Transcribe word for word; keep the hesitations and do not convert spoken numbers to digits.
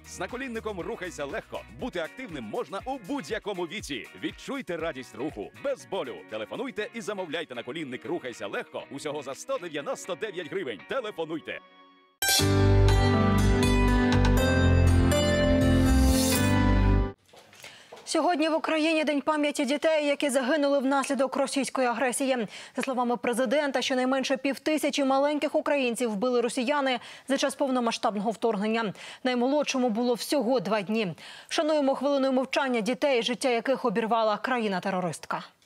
З наколінником рухайся легко. Бути активним можна у будь-якому віці. Відчуйте радість руху без болю. Телефонуйте і замовляйте наколінник «Рухайся легко» усього за сто дев'яносто дев'ять гривень. Телефонуйте. Сьогодні в Україні День пам'яті дітей, які загинули внаслідок російської агресії. За словами президента, щонайменше півтисячі маленьких українців вбили росіяни за час повномасштабного вторгнення. Наймолодшому було всього два дні. Шануємо хвилиною мовчання дітей, життя яких обірвала країна-терористка.